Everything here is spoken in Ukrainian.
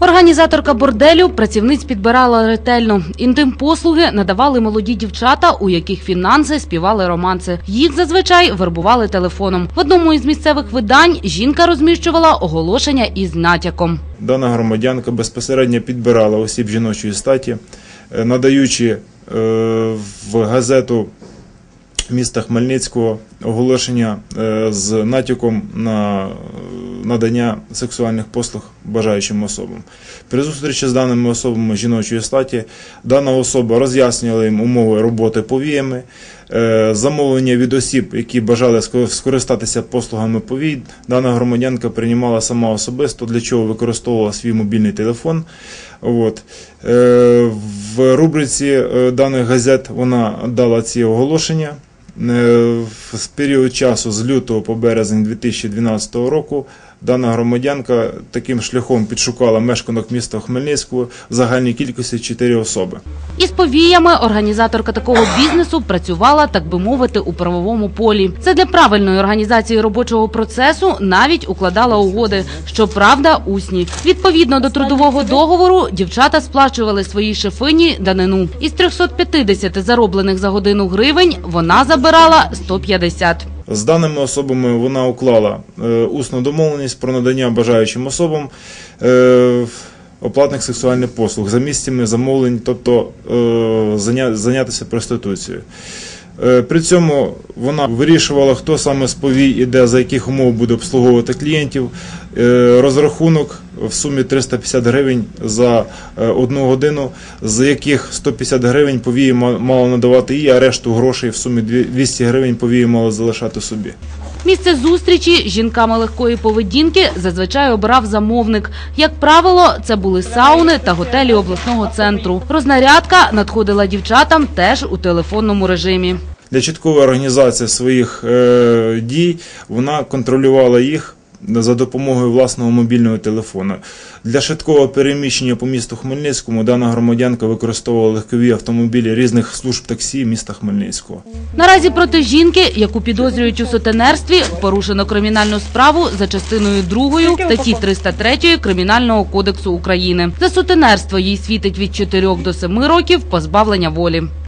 Організаторка борделю працівниць підбирала ретельно. Інтим-послуги надавали молоді дівчата, у яких фінанси співали романси. Їх зазвичай вербували телефоном. В одному із місцевих видань жінка розміщувала оголошення із натяком. Дана громадянка безпосередньо підбирала осіб жіночої статі, надаючи в газету міста Хмельницького оголошення з натяком на надання сексуальних послуг бажаючим особам. При зустрічі з даними особами жіночої статі дана особа роз'яснювала їм умови роботи повіями, замовлення від осіб, які бажали скористатися послугами повій. Дана громадянка приймала сама особисто, для чого використовувала свій мобільний телефон. В рубриці даних газет вона дала ці оголошення. В період часу з лютого по березень 2012 року дана громадянка таким шляхом підшукала мешканок міста Хмельницького в загальній кількості 4 особи. Із повіями організаторка такого бізнесу працювала, так би мовити, у правовому полі. Це для правильної організації робочого процесу навіть укладала угоди, щоправда, усні. Відповідно до трудового договору, дівчата сплачували своїй шефині данину. Із 350 зароблених за годину гривень вона забирала 150. З даними особами вона уклала усну домовленість про надання бажаючим особам оплатних сексуальних послуг за місцями замовлень, тобто зайнятися проституцією. При цьому вона вирішувала, хто саме з повій і де, за яких умов буде обслуговувати клієнтів. Розрахунок в сумі 350 гривень за 1 годину, з яких 150 гривень повії мало надавати їй, а решту грошей в сумі 200 гривень повії мало залишати собі. Місце зустрічі з жінками легкої поведінки зазвичай обирав замовник. Як правило, це були сауни та готелі обласного центру. Рознарядка надходила дівчатам теж у телефонному режимі. Для чіткої організації своїх дій вона контролювала їх за допомогою власного мобільного телефону. Для швидкого переміщення по місту Хмельницькому дана громадянка використовувала легкові автомобілі різних служб таксі міста Хмельницького. Наразі проти жінки, яку підозрюють у сутенерстві, порушено кримінальну справу за частиною 2 статті 303 Кримінального кодексу України. За сутенерство їй світить від 4 до 7 років позбавлення волі.